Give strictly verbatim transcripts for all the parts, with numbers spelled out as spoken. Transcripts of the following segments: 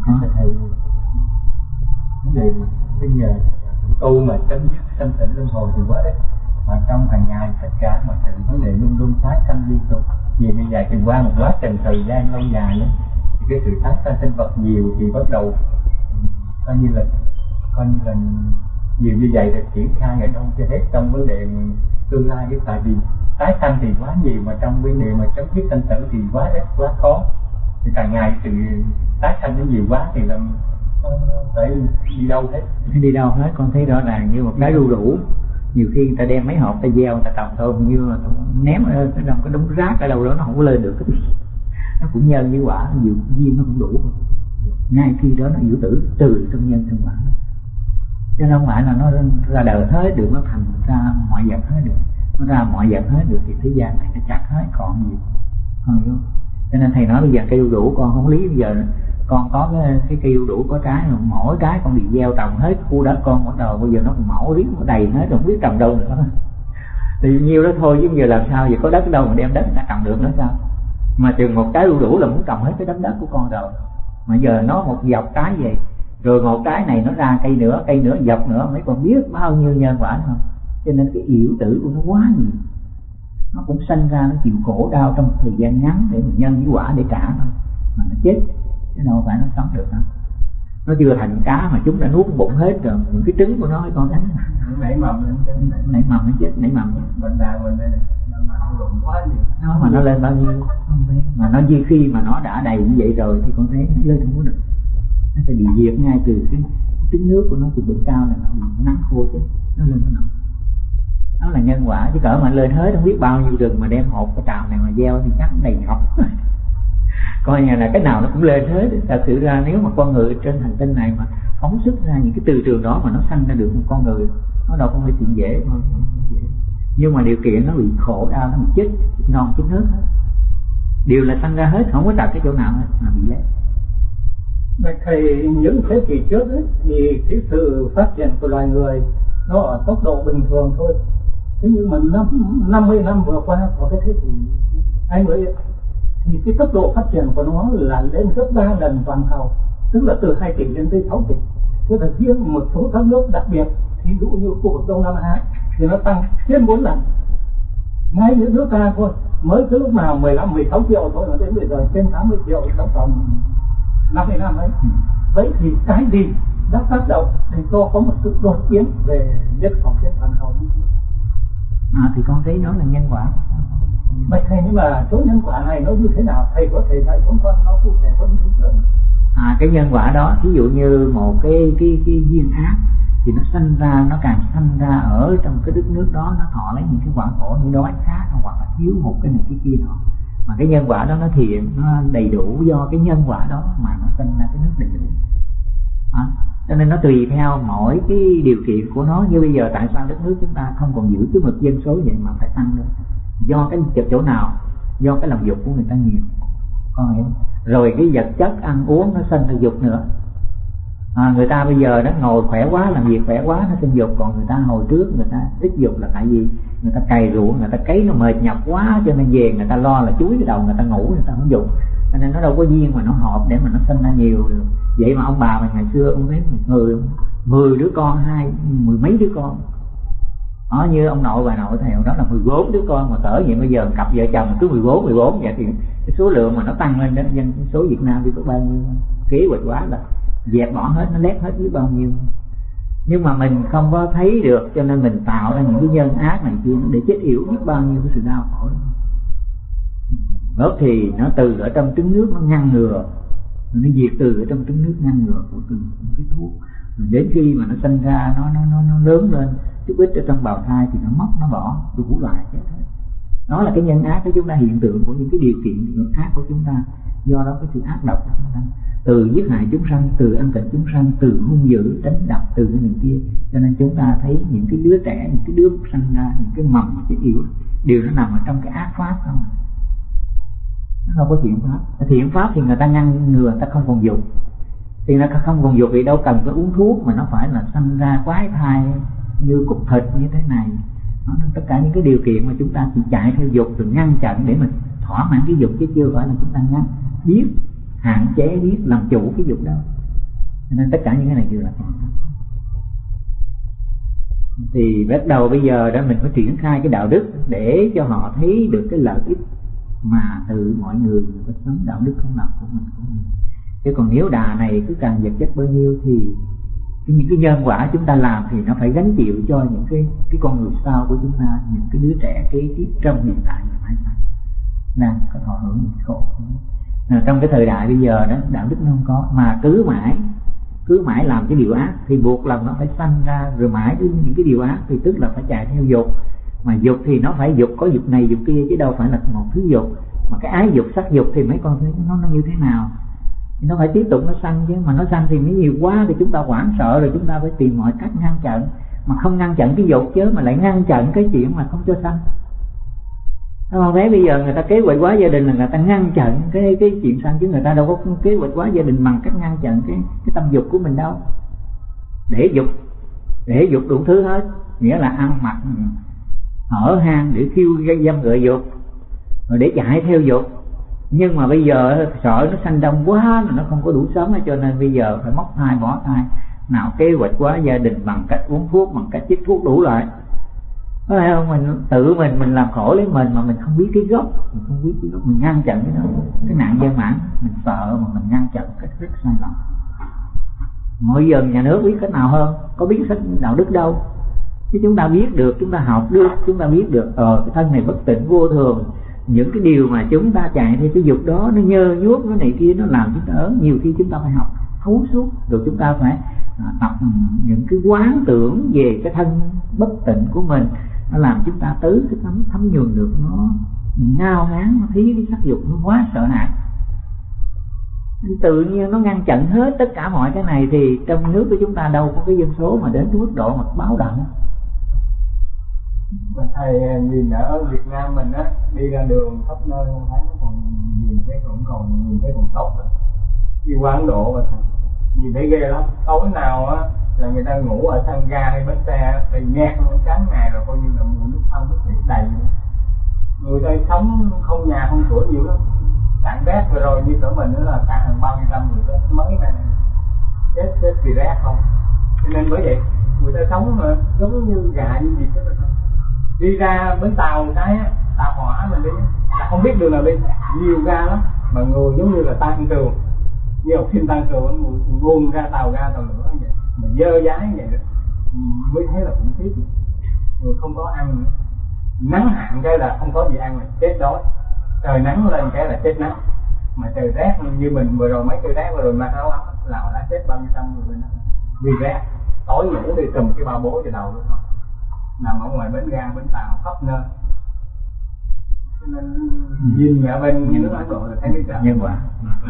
Thầy thầy vấn đề bây giờ tu mà chấm dứt sanh tử luân hồi thì quá đấy, mà trong hàng ngày tất cả mọi sự vấn đề luôn luôn tái sanh liên tục, vì như vậy thì qua một quá trình thời gian lâu dài ấy, thì cái sự tái sanh sinh vật nhiều thì bắt đầu coi như là coi như là nhiều như vậy được triển khai ở đâu cho hết trong vấn đề tương lai. Cái tại vì tái sanh thì quá nhiều, mà trong vấn đề mà chấm dứt sanh tử thì quá ít quá khó, thì càng ngày sự tái sanh nó nhiều quá thì làm phải đi đâu hết đi đâu hết. Con thấy rõ ràng như một cái đu đủ, nhiều khi người ta đem mấy hộp ta gieo người ta trồng thôi, như là ném ở trong cái đống rác ở đâu đó nó không có lên được, nó cũng nhân với quả, nhiều duyên nó không đủ, ngay khi đó nó yếu tử từ trong nhân trong quả, chứ không phải là nó ra đời hết được, nó thành ra mọi vật hết được, nó ra mọi vật hết được thì thế gian này nó chặt hết còn gì, không hiểu. Cho nên thầy nói bây giờ cây đu đủ con không lý, bây giờ con có cái, cái cây đu đủ có trái, mỗi trái con bị gieo trồng hết khu đất con bắt đầu bây giờ nó mẫu riết nó đầy hết, không biết trồng đâu nữa, thì nhiêu đó thôi chứ bây giờ làm sao, giờ có đất đâu mà đem đất người ta trồng được nữa sao, mà chừng một trái đu đủ là muốn trồng hết cái đất đất của con rồi, mà giờ nó một dọc trái vậy, rồi một trái này nó ra cây nữa, cây nữa dọc nữa, mấy con biết bao nhiêu nhân quả không. Cho nên cái yểu tử của nó quá nhiều, nó cũng sanh ra nó chịu khổ đau trong thời gian ngắn để mình nhân với quả để trả thôi, mà nó chết chứ đâu phải nó sống được đâu. Nó chưa thành cá mà chúng đã nuốt bụng hết rồi, những cái trứng của nó con thấy nảy mầm nảy mầm nó chết, nảy mầm bệnh đà mình mà không đụng quá gì nó mà nó lên bao nhiêu mà nó di khi mà nó đã đầy như vậy rồi thì con thấy nó lên không có được, nó sẽ bị diệt ngay từ cái trứng nước của nó từ đỉnh cao là nó bị nắng khô chứ nó lên nó nổi. Đó là nhân quả, chứ cỡ mà lên hết không biết bao nhiêu rừng mà đem hộp cái tràm này mà gieo thì chắc đầy ngọc coi như là cái nào nó cũng lên hết. Thật sự ra nếu mà con người trên hành tinh này mà phóng xuất ra những cái từ trường đó mà nó sanh ra được một con người, nó đâu có phải chuyện dễ mà dễ. Nhưng mà điều kiện nó bị khổ đau, nó bị chết non chết nước hết, đều là sanh ra hết, không có trật cái chỗ nào hết mà bị lép. Thầy những thế kỷ trước ấy, thì cái sự phát triển của loài người nó ở tốc độ bình thường thôi, thế nhưng mà năm mươi năm vừa qua của cái thế kỷ hai mươi ấy, thì cái tốc độ phát triển của nó là lên gấp ba lần toàn cầu, tức là từ hai tỷ lên tới sáu tỷ. Thế là riêng một số các nước đặc biệt, ví dụ như khu vực Đông Nam Á thì nó tăng trên bốn lần. Ngay những nước ta thôi, mới từ lúc nào mười lăm mười sáu triệu thôi mà đến bây giờ trên tám mươi triệu trong vòng năm mươi năm ấy. Vậy thì cái gì đã tác động để cho có một sự đột biến về nhân khẩu trên toàn cầu như thế? À, thì con thấy đó là nhân quả. Vậy thầy, nhưng mà số nhân quả này nó như thế nào? Thầy có thể dạy chúng con nó cụ thể hơn tí nữa. À, cái nhân quả đó, ví dụ như một cái cái cái duyên ác thì nó sanh ra, nó càng sanh ra ở trong cái đất nước đó, nó thọ lấy những cái quả khổ như đói khát hoặc là thiếu một cái này cái kia nọ. Mà cái nhân quả đó nó thiện, nó đầy đủ, do cái nhân quả đó mà nó sanh ra cái nước đầy đủ. À, cho nên nó tùy theo mỗi cái điều kiện của nó. Như bây giờ tại sao đất nước chúng ta không còn giữ cái mực dân số vậy mà phải tăng lên? Do cái chỗ nào? Do cái lòng dục của người ta nhiều, con hiểu. Rồi cái vật chất ăn uống nó sinh ra dục nữa. À, người ta bây giờ nó ngồi khỏe quá, làm việc khỏe quá nó sinh dục, còn người ta hồi trước người ta ít dục là tại vì người ta cày ruộng, người ta cấy nó mệt nhọc quá, cho nên về người ta lo là chuối cái đầu người ta ngủ, người ta không dục, cho nên nó đâu có duyên mà nó hợp để mà nó sinh ra nhiều được. Vậy mà ông bà mình ngày xưa ông thấy một người mười đứa con, hai mười mấy đứa con đó, như ông nội bà nội theo đó là mười bốn đứa con, mà cỡ vậy bây giờ cặp vợ chồng cứ mười bốn mười bốn vậy thì cái số lượng mà nó tăng lên đến dân số Việt Nam thì có bao nhiêu kế hoạch quá là dẹp bỏ hết, nó lép hết biết bao nhiêu. Nhưng mà mình không có thấy được, cho nên mình tạo ra những cái nhân ác này kia để chết yểu biết bao nhiêu cái sự đau khổ. Đó thì nó từ ở trong trứng nước nó ngăn ngừa, nó diệt từ ở trong trứng nước ngăn ngừa của từng cái thuốc, rồi đến khi mà nó sinh ra nó nó nó, nó lớn lên chút ít ở trong bào thai thì nó mất, nó bỏ đủ loại chết hết. Đó là cái nhân ác của chúng ta, hiện tượng của những cái điều kiện những ác của chúng ta. Do đó cái sự ác độc của chúng ta, từ giết hại chúng sanh, từ ăn thịt chúng sanh, từ hung dữ đánh đập, từ cái này kia, cho nên chúng ta thấy những cái đứa trẻ, những cái đứa sanh ra những cái mầm chết yếu đều nó nằm ở trong cái ác pháp không. Nó đâu có thiện pháp. Thiện pháp thì người ta ngăn ngừa, người ta không còn dục, thì nó không còn dục thì đâu cần phải uống thuốc, mà nó phải là sanh ra quái thai như cục thịt như thế này. Đó, tất cả những cái điều kiện mà chúng ta chỉ chạy theo dục rồi ngăn chặn để mình thỏa mãn cái dục, chứ chưa phải là chúng ta ngăn biết hạn chế biết làm chủ cái dục đó. Cho nên tất cả những cái này đều là toàn thân. Thì bắt đầu bây giờ đó mình phải triển khai cái đạo đức để cho họ thấy được cái lợi ích mà từ mọi người có sống đạo đức không nào của mình, của mình. Chứ còn nếu đà này cứ càng vật chất bao nhiêu thì những cái nhân quả chúng ta làm thì nó phải gánh chịu cho những cái cái con người sau của chúng ta, những cái đứa trẻ cái kiếp trong hiện tại và mãi mãi đang có thọ hưởng những khổ. À, trong cái thời đại bây giờ đó đạo đức nó không có, mà cứ mãi cứ mãi làm cái điều ác thì buộc lòng nó phải sanh ra, rồi mãi cứ những cái điều ác thì tức là phải chạy theo dục. Mà dục thì nó phải dục, có dục này dục kia chứ đâu phải là một thứ dục. Mà cái ái dục sắc dục thì mấy con thấy nó nó như thế nào, thì nó phải tiếp tục nó sanh chứ. Mà nó sanh thì nó nhiều quá thì chúng ta hoảng sợ, rồi chúng ta phải tìm mọi cách ngăn chặn. Mà không ngăn chặn cái dục chứ mà lại ngăn chặn cái chuyện mà không cho sanh. Các con thấy bây giờ người ta kế hoạch hóa gia đình là người ta ngăn chặn cái cái chuyện sanh, chứ người ta đâu có kế hoạch hóa gia đình bằng cách ngăn chặn cái cái tâm dục của mình đâu. Để dục để dục đủ thứ hết, nghĩa là ăn mặc ở hang để khiêu gây dâm gợi dục, rồi để chạy theo dục. Nhưng mà bây giờ sợ nó sanh đông quá là nó không có đủ sống, cho nên bây giờ phải móc thai bỏ thai. Nào kế hoạch hóa gia đình bằng cách uống thuốc, bằng cách chích thuốc đủ loại. Có phải không? Mình tự mình mình làm khổ lấy mình mà mình không biết cái gốc, mình không biết cái gốc, mình ngăn chặn cái đó, cái nạn dân mãn, mình sợ mà mình ngăn chặn cách rất sai lầm. Mỗi giờ nhà nước biết cách nào hơn, có biết sách đạo đức đâu. Chứ chúng ta biết được, chúng ta học được, chúng ta biết được ờ cái thân này bất tịnh vô thường, những cái điều mà chúng ta chạy theo cái dục đó nó nhơ nhuốc nó này kia, nó làm chúng ta ớn. Nhiều khi chúng ta phải học thấu suốt, rồi chúng ta phải à, tập những cái quán tưởng về cái thân bất tịnh của mình, nó làm chúng ta tới cái thấm thấm nhuần được nó ngao ngán, nó thấy cái sắc dục nó quá sợ hãi. Tự nhiên nó ngăn chặn hết tất cả mọi cái này thì trong nước của chúng ta đâu có cái dân số mà đến cái mức độ mà báo động. Mà thầy nhìn ở Việt Nam mình á, đi ra đường khắp nơi không thấy nó còn nhìn thấy cũng còn nhìn thấy còn tốt rồi. Đi qua Ấn Độ mà thầy nhìn thấy ghê lắm. Tối nào á là người ta ngủ ở sân ga hay bến xe thì nhạt luôn trắng ngày rồi, coi như là mùa nước sông nước thủy đầy luôn. Người ta sống không nhà không cửa nhiều lắm. Tặng rác vừa rồi như chỗ mình nữa là cả hàng bao nhiêu năm người ta mới này chết chết vì rác không. Cho nên bởi vậy người ta sống mà giống như gà như gì chứ. Đi ra bến tàu cái tàu hỏa mình đi là không biết đường nào đi, nhiều ga lắm mà người giống như là tan trường, như học sinh tan trường người buông ra tàu ga tàu nữa vậy, mà dơ dái vậy rồi mới thấy là khủng khiếp. Người không có ăn nữa. Nắng hạn cái là không có gì ăn là chết đói, trời nắng lên cái là chết nắng, mà trời rét như mình vừa rồi mấy cây rét vừa rồi mặc áo ấm là đã chết bao nhiêu trăm người bên đó vì rét. Tối ngủ thì trùm cái bao bố vào đầu luôn thôi, nằm ở ngoài bến ga bến tàu khắp nơi. Cho nên nhìn ở bên như nước Ấn Độ là thấy cái trời nhân quả.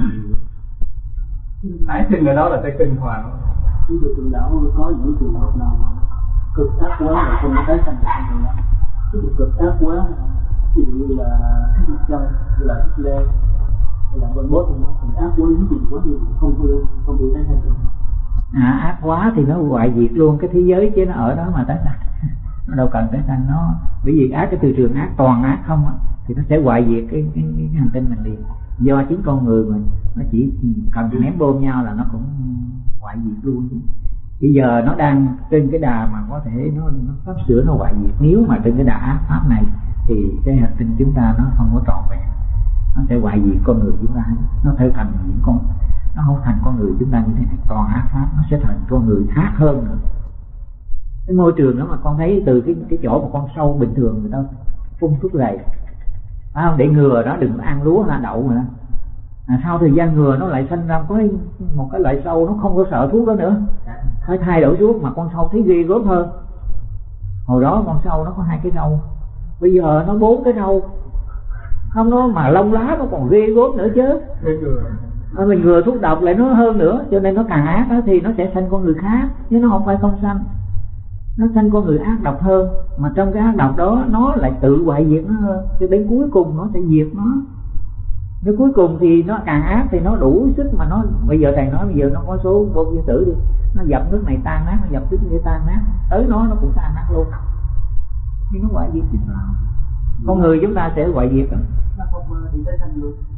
tái sinh ở đó là tái sinh hoàn. Chúng tôi tự đạo có những trường hợp nào cực ác quá là không tái sinh được không được. Cái cực ác quá ví dụ như là Thích Minh Châu, như là Hitler, hay là Pol Pot thì ác quá những chuyện quá thì không không không bị tái sinh được. À, ác quá thì nó hoại diệt luôn cái thế giới chứ nó ở đó mà tái sanh. Nó đâu cần tái sanh, nó bởi vì ác cái từ trường ác toàn ác không á thì nó sẽ hoại diệt cái, cái, cái, cái hành tinh mình liền. Do chính con người mình nó chỉ cần ném bom nhau là nó cũng hoại diệt luôn chứ. Bây giờ nó đang trên cái đà mà có thể nó, nó sắp sửa nó hoại diệt. Nếu mà trên cái đà ác pháp này thì cái hành tinh chúng ta nó không có trọn vẹn, nó sẽ hoại diệt con người chúng ta, nó trở thành những con, nó không thành con người chúng ta như thế này. Còn ác pháp nó sẽ thành con người ác hơn nữa. Cái môi trường đó mà con thấy từ cái cái chỗ mà con sâu bình thường người ta phun thuốc rầy, phải không, để ngừa nó đừng ăn lúa hay đậu mà. À, sau thời gian ngừa nó lại sinh ra có một cái loại sâu nó không có sợ thuốc đó nữa, phải thay đổi thuốc mà con sâu thấy ghê gớm hơn. Hồi đó con sâu nó có hai cái râu, bây giờ nó bốn cái râu, không nó mà lông lá nó còn ghê gớm nữa chứ. À, mình ngừa thuốc độc lại nó hơn nữa, cho nên nó càng ác đó thì nó sẽ sanh con người khác, chứ nó không phải không sanh. Nó sanh con người ác độc hơn, mà trong cái ác độc đó nó lại tự hoại diệt nó hơn, cho đến cuối cùng nó sẽ diệt nó. Nếu cuối cùng thì nó càng ác thì nó đủ sức mà nó, bây giờ thầy nói bây giờ nó có số bom nguyên tử đi, nó dập nước này tan nát, nó dập nước kia tan nát, tới nó nó cũng tan nát luôn, thì nó hoại diệt chính nào. Con người chúng ta sẽ hoại diệt đó. Nó không bị tái sanh luôn.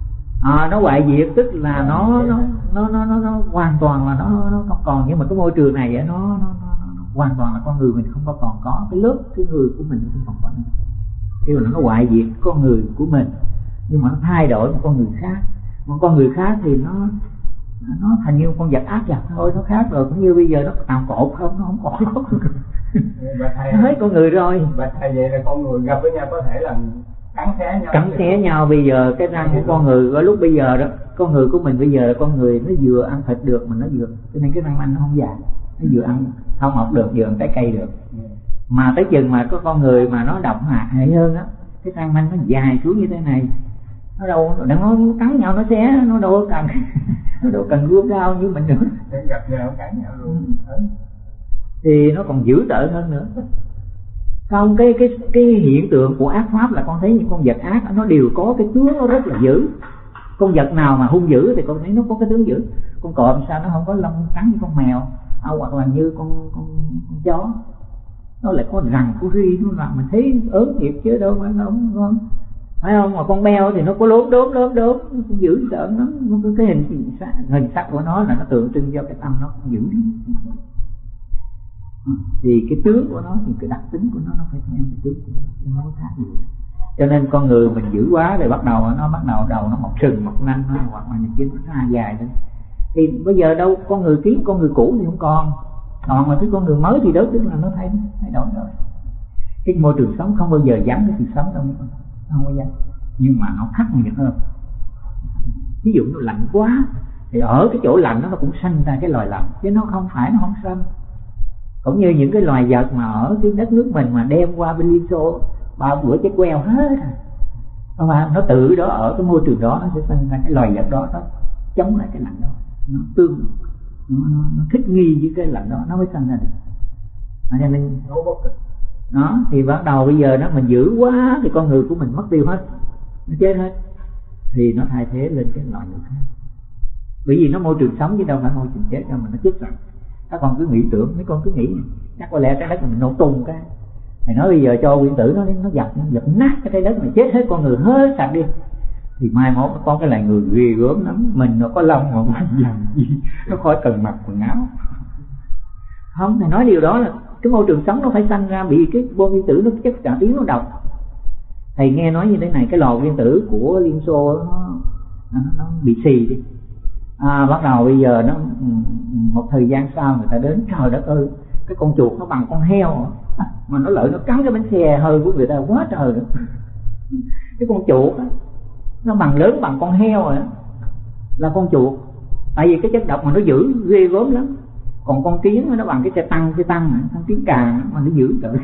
À, nó hoại diệt tức là nó nó nó nó nó, nó hoàn toàn là nó nó không còn. Nhưng mà cái môi trường này nó, nó, nó, nó, nó hoàn toàn là con người mình không có còn có cái lớp cái người của mình không còn có nữa. Kêu là nó hoại diệt con người của mình, nhưng mà nó thay đổi một con người khác. Một con người khác thì nó nó thành như con vật ác giặc thôi, nó khác rồi. Cũng như bây giờ nó tàn cột không, nó không còn nó hết con người rồi. Và thầy vậy là con người gặp với nhau có thể là cắn xé nhau. Cắn xé nhau. Bây giờ cái răng của con người có lúc bây giờ đó, con người của mình bây giờ là con người nó vừa ăn thịt được mà nó vừa, cho nên cái răng nanh nó không dài, nó vừa ăn thảo mộc được, vừa ăn trái cây được. Mà tới chừng mà có con người mà nó độc hại hơn á, cái răng nanh nó dài xuống như thế này, nó đâu nó cắn nhau, nó xé, nó đâu có cần nó đâu cần gươm dao như mình nữa. Gặp nhau cắn nhau luôn. Ừ. Thì nó còn dữ tợn hơn nữa. Không, cái cái cái hiện tượng của ác pháp là con thấy những con vật ác nó đều có cái tướng nó rất là dữ. Con vật nào mà hung dữ thì con thấy nó có cái tướng dữ. Con cọp sao nó không có lông cắn như con mèo, à, hoặc là như con con, con chó, nó lại có răng có ri, nó làm mình thấy ớn thiệt chứ đâu phải không không phải không. Mà con beo thì nó có lốm đốm lốm đốm, nó cũng dữ tợn lắm. Nó có cái hình hình sắc của nó là nó tượng trưng cho cái tâm nó cũng dữ lắm. Thì cái tướng của nó thì cái đặc tính của nó nó phải theo cái tướng của nó, chứ nó có khác gì. Cho nên con người mình dữ quá rồi bắt đầu nó bắt đầu đầu nó mọc sừng mọc nanh nó, hoặc là những cái nó ra dài lên. Thì bây giờ đâu con người kiếm con người cũ thì không còn, còn mà cái con người mới thì đó tức là nó thay thay đổi rồi. Cái môi trường sống không bao giờ giảm cái sự sống đâu, không bao giờ, nhưng mà nó khắc nghiệt hơn. Ví dụ nó lạnh quá thì ở cái chỗ lạnh đó nó cũng sanh ra cái loài lạnh, chứ nó không phải nó không sanh. Cũng như những cái loài vật mà ở cái đất nước mình mà đem qua bên Liên Xô ba bữa chết queo hết rồi, mà nó tự đó ở cái môi trường đó nó sẽ sinh ra cái loài vật đó, nó chống lại cái lạnh đó, nó tương nó, nó, nó thích nghi với cái lạnh đó nó mới sinh ra được. Cho nên đó thì bắt đầu bây giờ nó mình giữ quá thì con người của mình mất tiêu hết, nó chết hết, thì nó thay thế lên cái loài người khác. Bởi vì nó môi trường sống chứ đâu phải môi trường chết đâu mà nó chết rồi. Các con cứ nghĩ tưởng, mấy con cứ nghĩ chắc có lẽ trái đất mình nổ tung cái, thầy nói bây giờ cho nguyên tử nó nó dập nó dập nát cái trái đất này, chết hết con người hết sạch đi, thì mai mốt có cái loài người ghê gớm lắm. Mình nó có lông mà mình làm gì, nó khỏi cần mặc quần áo. Không, thầy nói điều đó là cái môi trường sống nó phải sanh ra bị cái bom nguyên tử nó chất trả tiếng nó độc. Thầy nghe nói như thế này, cái lò nguyên tử của Liên Xô nó, nó, nó bị xì đi. À, bắt đầu bây giờ nó một thời gian sau người ta đến, trời đất ơi, cái con chuột nó bằng con heo à, mà nó lợi nó cắn cái bánh xe hơi của người ta quá trời nữa. Cái con chuột á, nó bằng lớn bằng con heo rồi đó, là con chuột. Tại vì cái chất độc mà nó giữ ghê gớm lắm. Còn con kiến nó bằng cái xe tăng xe tăng con kiến càng mà nó giữ trời.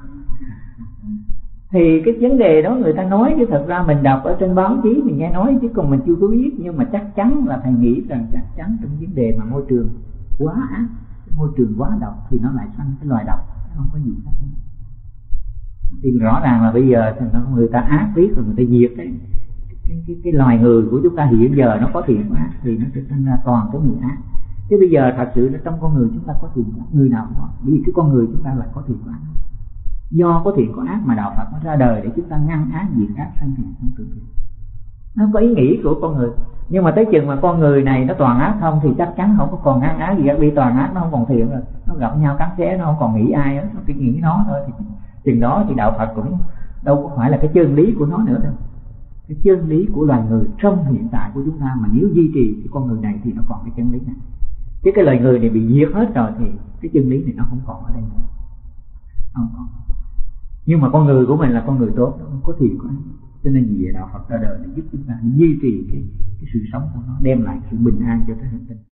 Thì cái vấn đề đó người ta nói, chứ thật ra mình đọc ở trên báo chí mình nghe nói chứ còn mình chưa có biết. Nhưng mà chắc chắn là thầy nghĩ rằng chắc chắn trong vấn đề mà môi trường quá ác, môi trường quá độc thì nó lại sanh cái loài độc, không có gì khác. Thì rõ ràng là bây giờ thì người ta ác biết rồi, người ta diệt cái cái, cái cái loài người của chúng ta hiện giờ nó có thiện ác thì nó sẽ sinh ra toàn cái người ác. Chứ bây giờ thật sự là trong con người chúng ta có thiện ác, người nào cũng có, bởi vì cái con người chúng ta là có thiện ác. Do có thiện có ác mà đạo Phật nó ra đời để chúng ta ngăn ác diệt ác sanh thiện sanh tự thiện. Nó có ý nghĩ của con người. Nhưng mà tới chừng mà con người này nó toàn ác không thì chắc chắn không có còn ngăn ác gì, bị toàn ác nó không còn thiện rồi, nó gặp nhau cắn xé nó không còn nghĩ ai đó, nó chỉ nghĩ nó thôi. Thì chừng đó thì đạo Phật cũng đâu có phải là cái chân lý của nó nữa đâu. Cái chân lý của loài người trong hiện tại của chúng ta mà nếu duy trì cái con người này thì nó còn cái chân lý này. Chứ cái loài người này bị diệt hết rồi thì cái chân lý này nó không còn ở đây nữa, không còn. Nhưng mà con người của mình là con người tốt, nó không có thiện của nó. Cho nên vì vậy đạo Phật ra đời để giúp chúng ta duy trì cái, cái sự sống của nó, đem lại sự bình an cho cái hành tinh.